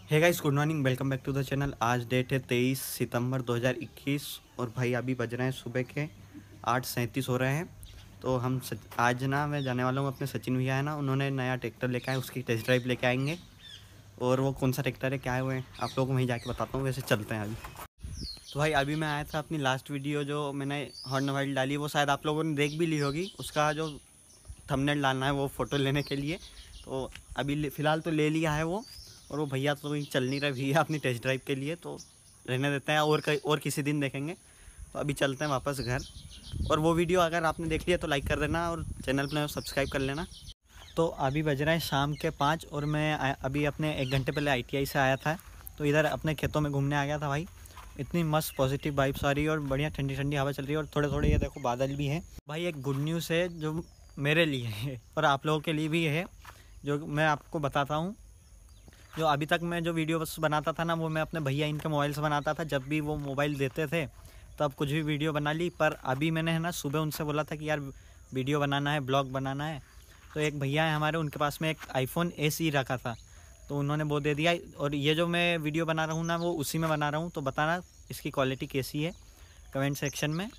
Hey guys, good morning, welcome back to the channel. आज date है 23 सितंबर 2021 और भाई अभी बज रहे हैं सुबह के 8:37 हो रहे हैं। तो हम आज ना मैं जाने वाला हूँ अपने सचिन भैया है ना, उन्होंने नया ट्रैक्टर लेके आए, उसकी टेस्ट ड्राइव लेके आएंगे। और वो कौन सा ट्रैक्टर है, क्या है, वो है आप लोगों को वहीं जाके बताता हूँ। वैसे चलते हैं अभी। तो भाई अभी मैं आया था, अपनी लास्ट वीडियो जो मैंने हॉर्न वाइल डाली वो शायद आप लोगों ने देख भी ली होगी। उसका जो थंबनेल डालना है वो फ़ोटो लेने के लिए, तो अभी फ़िलहाल तो ले लिया है वो। और वो भैया तो चल नहीं रहे भैया अपनी टेस्ट ड्राइव के लिए, तो रहने देते हैं और किसी दिन देखेंगे। तो अभी चलते हैं वापस घर। और वो वीडियो अगर आपने देख लिया तो लाइक कर देना और चैनल पर सब्सक्राइब कर लेना। तो अभी बज रहे हैं शाम के 5 और मैं अभी अपने 1 घंटे पहले ITI से आया था। तो इधर अपने खेतों में घूमने आ गया था भाई। इतनी मस्त पॉजिटिव वाइब्स आ रही है और बढ़िया ठंडी ठंडी हवा चल रही है और थोड़े थोड़े ये देखो बादल भी हैं भाई। एक गुड न्यूज़ है जो मेरे लिए है और आप लोगों के लिए भी है, जो मैं आपको बताता हूँ। जो अभी तक मैं जो वीडियो बनाता था ना, वो मैं अपने भैया इनके मोबाइल से बनाता था। जब भी वो मोबाइल देते थे तब कुछ भी वीडियो बना ली। पर अभी मैंने है ना सुबह उनसे बोला था कि यार वीडियो बनाना है, ब्लॉग बनाना है। तो एक भैया है हमारे, उनके पास में एक iPhone SE रखा था, तो उन्होंने वो दे दिया। और ये जो मैं वीडियो बना रहा हूँ ना, वो उसी में बना रहा हूँ। तो बताना इसकी क्वालिटी कैसी है कमेंट सेक्शन में।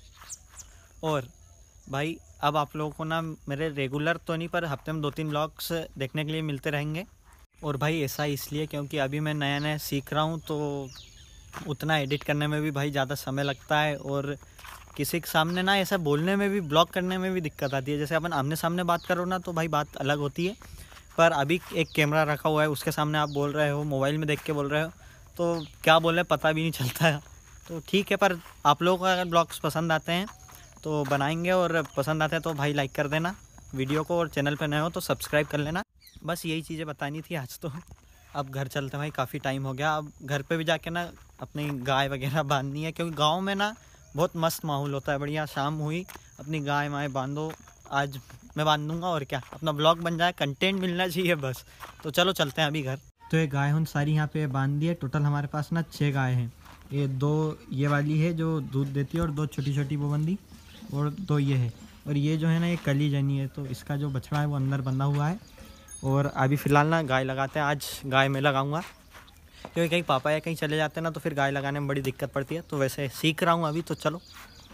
और भाई अब आप लोगों को ना मेरे रेगुलर तो नहीं, पर हफ्ते में 2-3 व्लॉग्स देखने के लिए मिलते रहेंगे। और भाई ऐसा इसलिए क्योंकि अभी मैं नया नया सीख रहा हूँ, तो उतना एडिट करने में भी भाई ज़्यादा समय लगता है। और किसी के सामने ना ऐसा बोलने में भी, ब्लॉग करने में भी दिक्कत आती है। जैसे अपन आमने सामने बात करो ना तो भाई बात अलग होती है, पर अभी एक कैमरा रखा हुआ है, उसके सामने आप बोल रहे हो, मोबाइल में देख के बोल रहे हो, तो क्या बोले पता भी नहीं चलता है। तो ठीक है, पर आप लोगों को अगर ब्लॉग्स पसंद आते हैं तो बनाएंगे, और पसंद आते हैं तो भाई लाइक कर देना वीडियो को, और चैनल पर नए हो तो सब्सक्राइब कर लेना। बस यही चीज़ें बतानी थी आज तो। अब घर चलते हैं भाई, काफ़ी टाइम हो गया। अब घर पे भी जाके ना अपनी गाय वगैरह बांधनी है, क्योंकि गांव में ना बहुत मस्त माहौल होता है। बढ़िया शाम हुई, अपनी गाय वाय बांधो। आज मैं बांध दूंगा और क्या, अपना ब्लॉग बन जाए, कंटेंट मिलना चाहिए बस। तो चलो चलते हैं अभी घर। तो ये गाय हम सारी यहाँ पे बांध दी है। टोटल हमारे पास ना 6 गाय हैं। ये 2 ये वाली है जो दूध देती है, और 2 छोटी छोटी वो बंदी, और 2 ये है। और ये जो है ना, ये कली जनी है, तो इसका जो बछड़ा है वो अंदर बंधा हुआ है। और अभी फ़िलहाल ना गाय लगाते हैं। आज गाय में लगाऊंगा, क्योंकि कहीं पापा या कहीं चले जाते हैं ना, तो फिर गाय लगाने में बड़ी दिक्कत पड़ती है। तो वैसे सीख रहा हूँ अभी, तो चलो।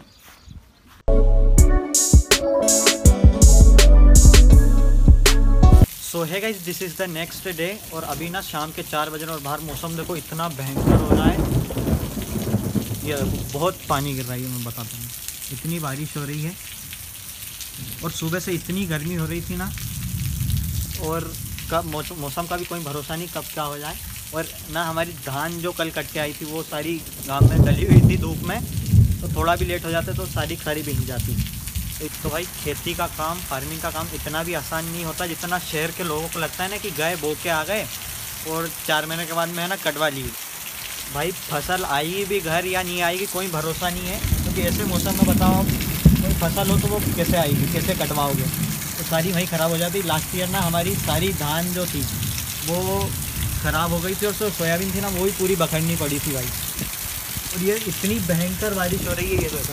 सो है guys, this is the next day. और अभी ना शाम के 4 बजे और बाहर मौसम देखो इतना भयंकर हो रहा है। ये देखो बहुत पानी गिर रहा है, मैं बताता हूँ। इतनी बारिश हो रही है और सुबह से इतनी गर्मी हो रही थी ना, और कब मौसम का भी कोई भरोसा नहीं, कब क्या हो जाए। और ना हमारी धान जो कल कट के आई थी वो सारी गांव में डली हुई थी धूप में, तो थोड़ा भी लेट हो जाते तो सारी भीग जाती। तो भाई खेती का काम, फार्मिंग का काम इतना भी आसान नहीं होता जितना शहर के लोगों को लगता है ना, कि गए बो के आ गए और 4 महीने के बाद में है ना कटवा ली। भाई फसल आएगी भी घर या नहीं आएगी कोई भरोसा नहीं है, क्योंकि ऐसे मौसम में बताओ कोई फसल हो तो वो कैसे आएगी, कैसे कटवाओगे। तो सारी वही ख़राब हो जाती। लास्ट ईयर ना हमारी सारी धान जो थी वो ख़राब हो गई थी, और जो सोयाबीन थी ना वो भी पूरी बखरनी पड़ी थी भाई। और ये इतनी भयंकर बारिश हो रही है, ये देखो।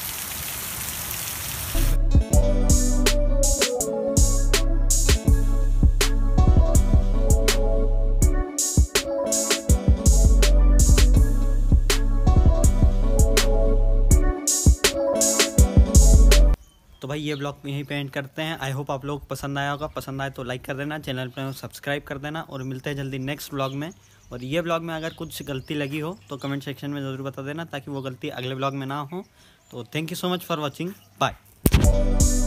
तो भाई ये ब्लॉग यहीं पे एंड करते हैं। आई होप आप लोग पसंद आया होगा। पसंद आए तो लाइक कर देना, चैनल पर सब्सक्राइब कर देना, और मिलते हैं जल्दी नेक्स्ट ब्लॉग में। और ये ब्लॉग में अगर कुछ गलती लगी हो तो कमेंट सेक्शन में ज़रूर बता देना, ताकि वो गलती अगले ब्लॉग में ना हो। तो thank you so much for watching, bye.